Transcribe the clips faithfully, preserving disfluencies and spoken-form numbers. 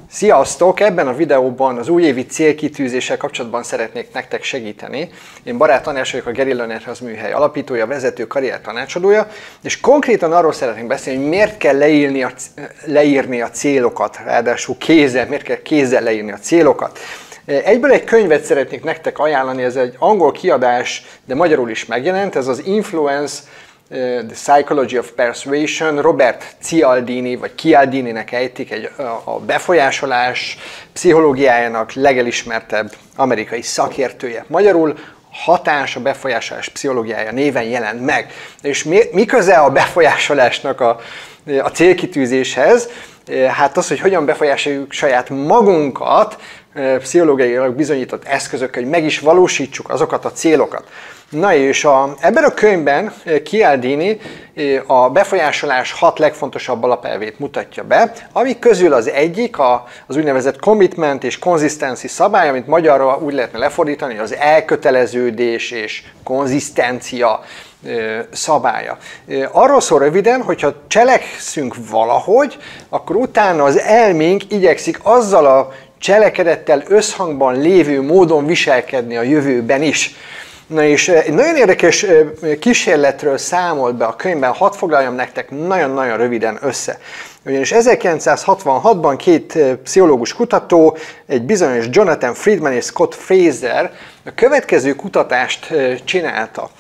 Sziasztok! Ebben a videóban az újévi célkitűzéssel kapcsolatban szeretnék nektek segíteni. Én Barát András vagyok, a Guerilla NetHealth műhely alapítója, vezető, karrier tanácsadója, és konkrétan arról szeretnénk beszélni, hogy miért kell leírni a, leírni a célokat, ráadásul kézzel, miért kell kézzel leírni a célokat. Egyből egy könyvet szeretnék nektek ajánlani, ez egy angol kiadás, de magyarul is megjelent, ez az Influence, The Psychology of Persuasion, Robert Cialdini, vagy Cialdininek ejtik, egy, a befolyásolás pszichológiájának legelismertebb amerikai szakértője. Magyarul hatás, a befolyásolás pszichológiája néven jelent meg. És mi, mi köze a befolyásolásnak a, a célkitűzéshez? Hát az, hogy hogyan befolyásoljuk saját magunkat, pszichológiailag bizonyított eszközökkel, hogy meg is valósítsuk azokat a célokat. Na és a, ebben a könyvben Cialdini a befolyásolás hat legfontosabb alapelvét mutatja be, amik közül az egyik a, az úgynevezett commitment és consistency szabály, amit magyarra úgy lehetne lefordítani, az elköteleződés és konzisztencia szabálya. Arról szól röviden, hogyha cselekszünk valahogy, akkor utána az elménk igyekszik azzal a cselekedettel összhangban lévő módon viselkedni a jövőben is. Na és egy nagyon érdekes kísérletről számolt be a könyvben, hadd foglaljam nektek nagyon-nagyon röviden össze. Ugyanis ezerkilencszázhatvanhatban két pszichológus kutató, egy bizonyos Jonathan Friedman és Scott Fraser a következő kutatást csinálta.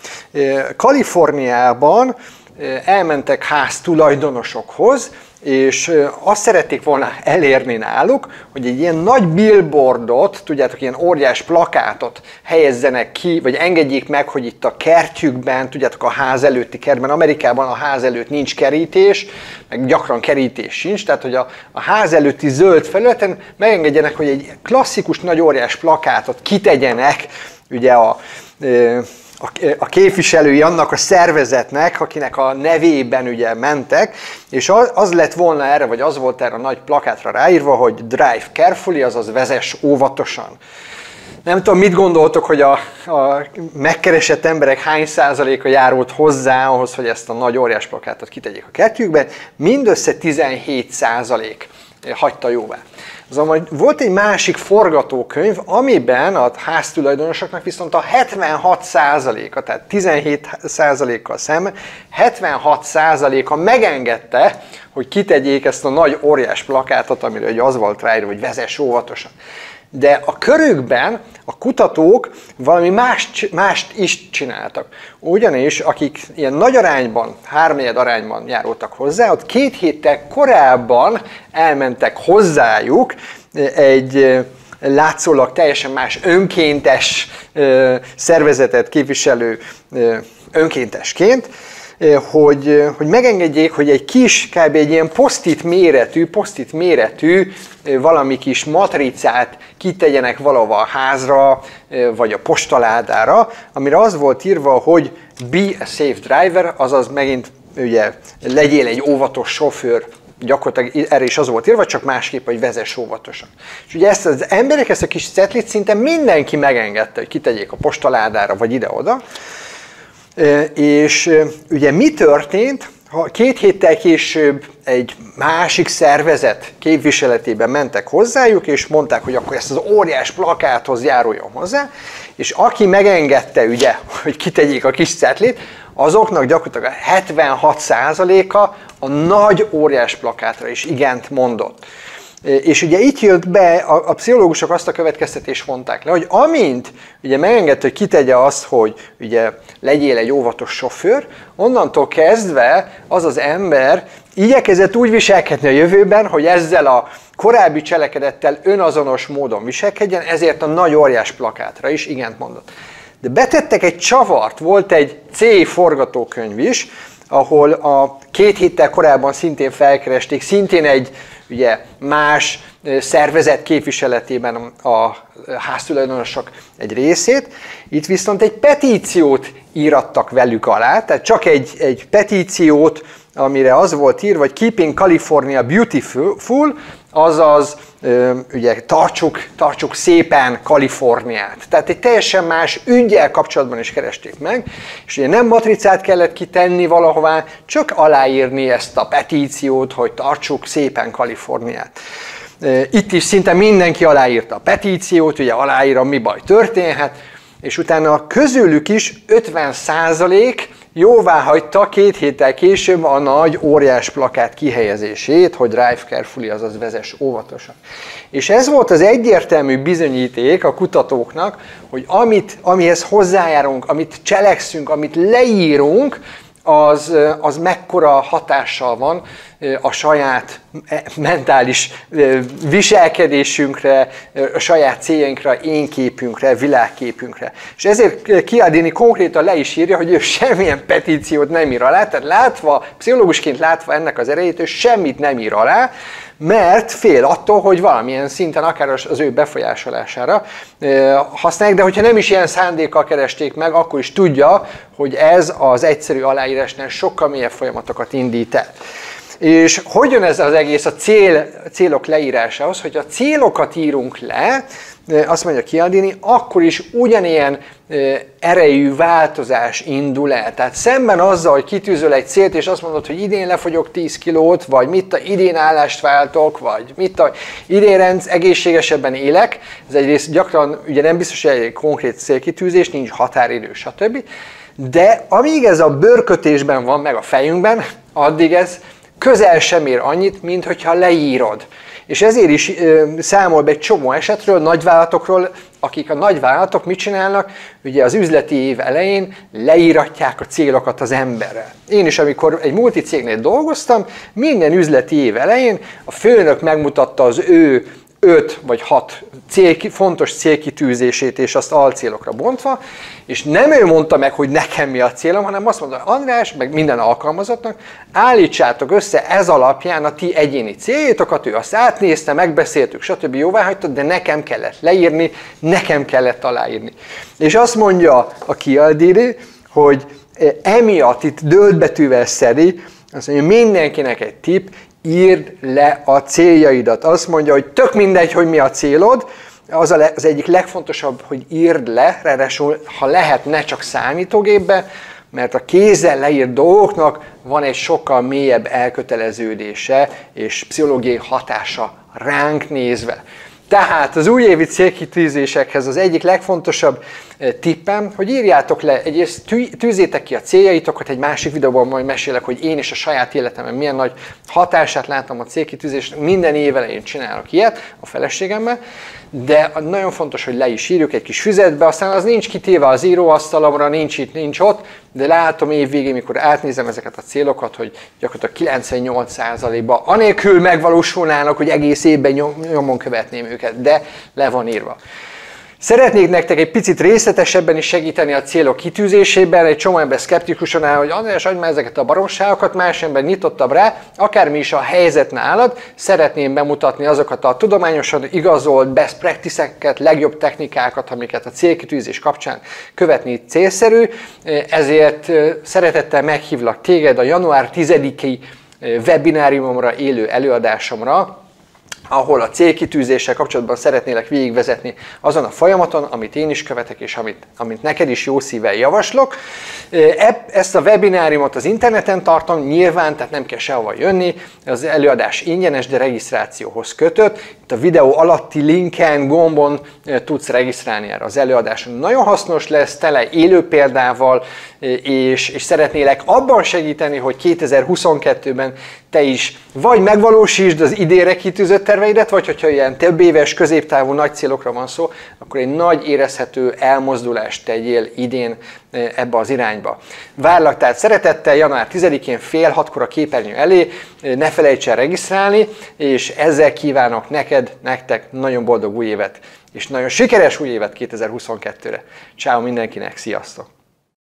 Kaliforniában elmentek háztulajdonosokhoz, és azt szerették volna elérni náluk, hogy egy ilyen nagy billboardot, tudjátok, ilyen óriás plakátot helyezzenek ki, vagy engedjék meg, hogy itt a kertjükben, tudjátok, a ház előtti kertben, Amerikában a ház előtt nincs kerítés, meg gyakran kerítés sincs, tehát hogy a, a ház előtti zöld felületen megengedjenek, hogy egy klasszikus nagy óriás plakátot kitegyenek, ugye a... a képviselői annak a szervezetnek, akinek a nevében ugye mentek, és az, az lett volna erre, vagy az volt erre a nagy plakátra ráírva, hogy drive carefully, azaz vezess óvatosan. Nem tudom, mit gondoltok, hogy a, a megkeresett emberek hány százaléka járult hozzá ahhoz, hogy ezt a nagy óriás plakátot kitegyék a kertjükben? Mindössze tizenhét százalék hagyta jóvá. Azonban volt egy másik forgatókönyv, amiben a háztulajdonosoknak viszont a hetvenhat százaléka, tehát tizenhét százalékkal szemben hetvenhat százaléka megengedte, hogy kitegyék ezt a nagy óriás plakátot, amire az volt ráírva, hogy vezess óvatosan. De a körükben a kutatók valami mást, mást is csináltak. Ugyanis, akik ilyen nagy arányban, háromnegyed arányban járultak hozzá, ott két héttel korábban elmentek hozzájuk egy látszólag teljesen más önkéntes szervezetet képviselő önkéntesként, Hogy, hogy megengedjék, hogy egy kis, kb. Egy ilyen posztit méretű, posztit méretű valami kis matricát kitegyenek valahova a házra, vagy a postaládára, amire az volt írva, hogy be a safe driver, azaz megint ugye legyél egy óvatos sofőr, gyakorlatilag erre is az volt írva, csak másképp, hogy vezess óvatosan. És ugye ezt az emberek, ezt a kis cetlit szinte mindenki megengedte, hogy kitegyék a postaládára, vagy ide-oda. És ugye mi történt, ha két héttel később egy másik szervezet képviseletében mentek hozzájuk, és mondták, hogy akkor ezt az óriás plakáthoz járuljon hozzá, és aki megengedte, ugye, hogy kitegyék a kis cetlit, azoknak gyakorlatilag a hetvenhat százaléka a nagy óriás plakátra is igent mondott. És ugye itt jött be, a, a pszichológusok azt a következtetést vonták le, hogy amint ugye megengedte, hogy kitegye azt, hogy ugye legyél egy óvatos sofőr, onnantól kezdve az az ember igyekezett úgy viselkedni a jövőben, hogy ezzel a korábbi cselekedettel önazonos módon viselkedjen, ezért a nagy óriás plakátra is igent mondott. De betettek egy csavart, volt egy C forgatókönyv is, ahol a két héttel korábban szintén felkeresték, szintén egy ugye, más szervezet képviseletében a háztulajdonosok egy részét. Itt viszont egy petíciót írattak velük alá, tehát csak egy, egy petíciót, amire az volt írva, hogy Keeping California Beautiful, azaz ugye, tartsuk, tartsuk szépen Kaliforniát. Tehát egy teljesen más üggyel kapcsolatban is keresték meg, és ugye nem matricát kellett kitenni valahová, csak aláírni ezt a petíciót, hogy tartsuk szépen Kaliforniát. Itt is szinte mindenki aláírta a petíciót, ugye aláírom, mi baj történhet, és utána közülük is ötven százalék jóvá hagyta két héttel később a nagy óriás plakát kihelyezését, hogy drive carefully, azaz vezess óvatosan. És ez volt az egyértelmű bizonyíték a kutatóknak, hogy amit, amihez hozzájárunk, amit cselekszünk, amit leírunk, az, az mekkora hatással van a saját mentális viselkedésünkre, a saját céljainkra, énképünkre, világképünkre. És ezért Cialdini konkrétan le is írja, hogy ő semmilyen petíciót nem ír alá, tehát látva, pszichológusként látva ennek az erejét, ő semmit nem ír alá, mert fél attól, hogy valamilyen szinten akár az ő befolyásolására használják, de hogyha nem is ilyen szándékkal keresték meg, akkor is tudja, hogy ez az egyszerű aláírásnál sokkal mélyebb folyamatokat indít el. És hogy jön ez az egész a cél, célok leírásához, hogy a célokat írunk le, azt mondja Cialdini, akkor is ugyanilyen erejű változás indul el. Tehát szemben azzal, hogy kitűzöl egy célt, és azt mondod, hogy idén lefogyok tíz kilót, vagy mit a idén állást váltok, vagy mit a idén rendsz, egészségesebben élek, ez egyrészt gyakran ugye nem biztos, hogy egy konkrét célkitűzés, nincs határidő, stb. De amíg ez a bőrkötésben van meg a fejünkben, addig ez közel sem ér annyit, mint hogyha leírod. És ezért is ö, számol be egy csomó esetről, nagyvállalatokról, akik a nagyvállalatok mit csinálnak, ugye az üzleti év elején leíratják a célokat az emberrel. Én is, amikor egy multicégnél dolgoztam, minden üzleti év elején a főnök megmutatta az ő öt vagy hat cél, fontos célkitűzését, és azt alcélokra bontva, és nem ő mondta meg, hogy nekem mi a célom, hanem azt mondta, András, meg minden alkalmazottnak, állítsátok össze ez alapján a ti egyéni céljaitokat, ő azt átnézte, megbeszéltük, stb. Jóváhagyta, de nekem kellett leírni, nekem kellett aláírni. És azt mondja a Cialdini, hogy emiatt itt döntbetűvel szedi, azt mondja, mindenkinek egy tipp, írd le a céljaidat. Azt mondja, hogy tök mindegy, hogy mi a célod, az a, az egyik legfontosabb, hogy írd le, ráadásul, ha lehet, ne csak számítógépbe, mert a kézzel leírt dolgoknak van egy sokkal mélyebb elköteleződése és pszichológiai hatása ránk nézve. Tehát az újévi célkitűzésekhez az egyik legfontosabb tippem, hogy írjátok le, egyrészt tűzzétek ki a céljaitokat, egy másik videóban majd mesélek, hogy én is a saját életemben milyen nagy hatását látom a célkitűzésnek, minden év elején csinálok ilyet a feleségemmel, de nagyon fontos, hogy le is írjuk egy kis füzetbe, aztán az nincs kitéve az íróasztalomra, nincs itt, nincs ott, de látom év végén, mikor átnézem ezeket a célokat, hogy gyakorlatilag kilencvennyolc százalékban anélkül megvalósulnának, hogy egész évben nyomon követném őket, de le van írva. Szeretnék nektek egy picit részletesebben is segíteni a célok kitűzésében, egy csomó ember szkeptikusan áll, hogy András, adj már ezeket a baromságokat, más ember nyitottabb rá, akármi is a helyzet nálad, szeretném bemutatni azokat a tudományosan igazolt best practice-eket, legjobb technikákat, amiket a célkitűzés kapcsán követni célszerű, ezért szeretettel meghívlak téged a január tizediki webináriumomra, élő előadásomra, ahol a célkitűzéssel kapcsolatban szeretnélek végigvezetni azon a folyamaton, amit én is követek, és amit, amit neked is jó szívvel javaslok. Ezt a webináriumot az interneten tartom, nyilván, tehát nem kell sehova jönni, az előadás ingyenes, de regisztrációhoz kötött. Itt a videó alatti linken, gombon tudsz regisztrálni erre az előadáson. Nagyon hasznos lesz, tele élő példával, és, és szeretnélek abban segíteni, hogy kétezer-huszonkettőben te is vagy megvalósítsd az idénre kitűzött terveidet, vagy hogyha ilyen több éves, középtávú nagy célokra van szó, akkor egy nagy érezhető elmozdulást tegyél idén ebbe az irányba. Várlak tehát szeretettel január tizedikén fél hatkor a képernyő elé, ne felejts el regisztrálni, és ezzel kívánok neked, nektek nagyon boldog új évet, és nagyon sikeres új évet kétezer-huszonkettőre. Ciao mindenkinek, sziasztok!